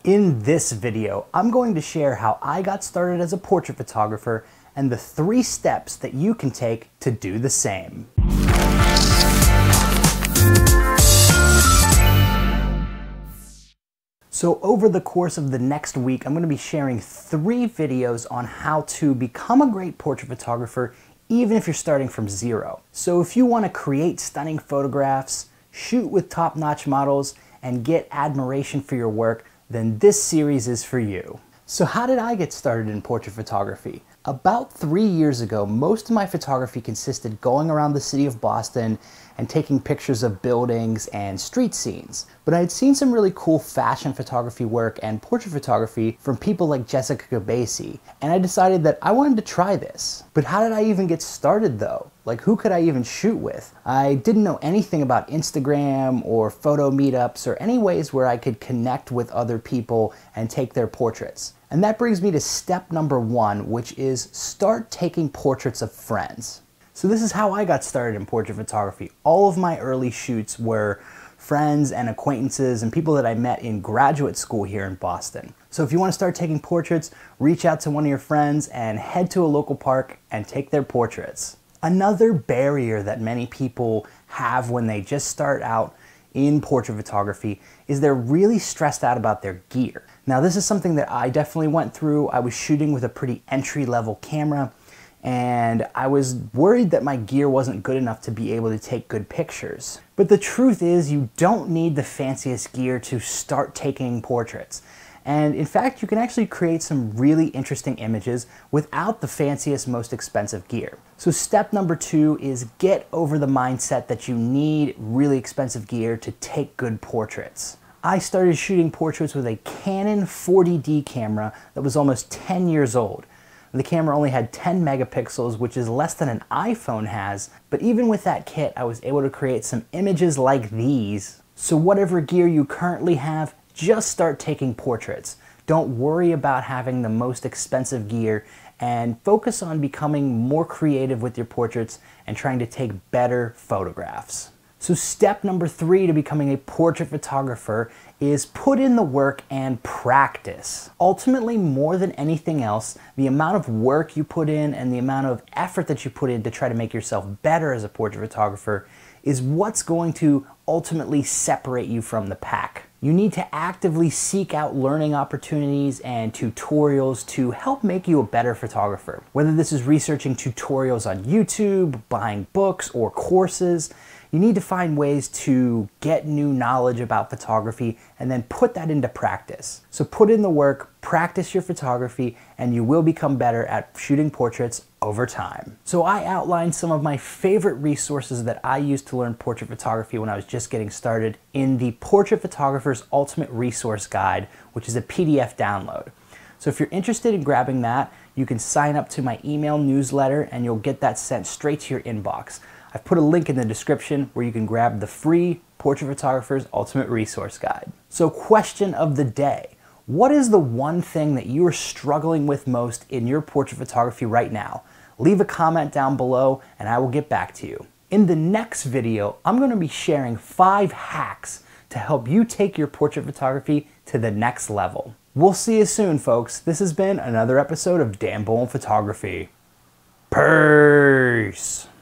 In this video, I'm going to share how I got started as a portrait photographer and the 3 steps that you can take to do the same. So over the course of the next week, I'm going to be sharing 3 videos on how to become a great portrait photographer even if you're starting from zero. So if you want to create stunning photographs, shoot with top-notch models, and get admiration for your work, then this series is for you. So how did I get started in portrait photography? About 3 years ago, most of my photography consisted going around the city of Boston and taking pictures of buildings and street scenes. But I had seen some really cool fashion photography work and portrait photography from people like Jessica Cabesi, and I decided that I wanted to try this. But how did I even get started though? Like, who could I even shoot with? I didn't know anything about Instagram or photo meetups or any ways where I could connect with other people and take their portraits. And that brings me to step number 1, which is start taking portraits of friends. So this is how I got started in portrait photography. All of my early shoots were friends and acquaintances and people that I met in graduate school here in Boston. So if you want to start taking portraits, reach out to one of your friends and head to a local park and take their portraits. Another barrier that many people have when they just start out in portrait photography is they're really stressed out about their gear. Now this is something that I definitely went through. I was shooting with a pretty entry-level camera, and I was worried that my gear wasn't good enough to be able to take good pictures. But the truth is, you don't need the fanciest gear to start taking portraits. And in fact, you can actually create some really interesting images without the fanciest, most expensive gear. So step number 2 is get over the mindset that you need really expensive gear to take good portraits. I started shooting portraits with a Canon 40D camera that was almost 10 years old. The camera only had 10 megapixels, which is less than an iPhone has, but even with that kit, I was able to create some images like these. So whatever gear you currently have, just start taking portraits. Don't worry about having the most expensive gear and focus on becoming more creative with your portraits and trying to take better photographs. So step number 3 to becoming a portrait photographer is put in the work and practice. Ultimately, more than anything else, the amount of work you put in and the amount of effort that you put in to try to make yourself better as a portrait photographer is what's going to ultimately separate you from the pack. You need to actively seek out learning opportunities and tutorials to help make you a better photographer. Whether this is researching tutorials on YouTube, buying books, or courses, you need to find ways to get new knowledge about photography and then put that into practice. So put in the work, practice your photography, and you will become better at shooting portraits over time. So I outlined some of my favorite resources that I used to learn portrait photography when I was just getting started in the Portrait Photographer's Ultimate Resource Guide, which is a PDF download. So if you're interested in grabbing that, you can sign up to my email newsletter and you'll get that sent straight to your inbox. I've put a link in the description where you can grab the free Portrait Photographer's Ultimate Resource Guide. So question of the day. What is the one thing that you are struggling with most in your portrait photography right now? Leave a comment down below and I will get back to you. In the next video, I'm going to be sharing 5 hacks to help you take your portrait photography to the next level. We'll see you soon, folks. This has been another episode of Dan Bowen Photography. Peace!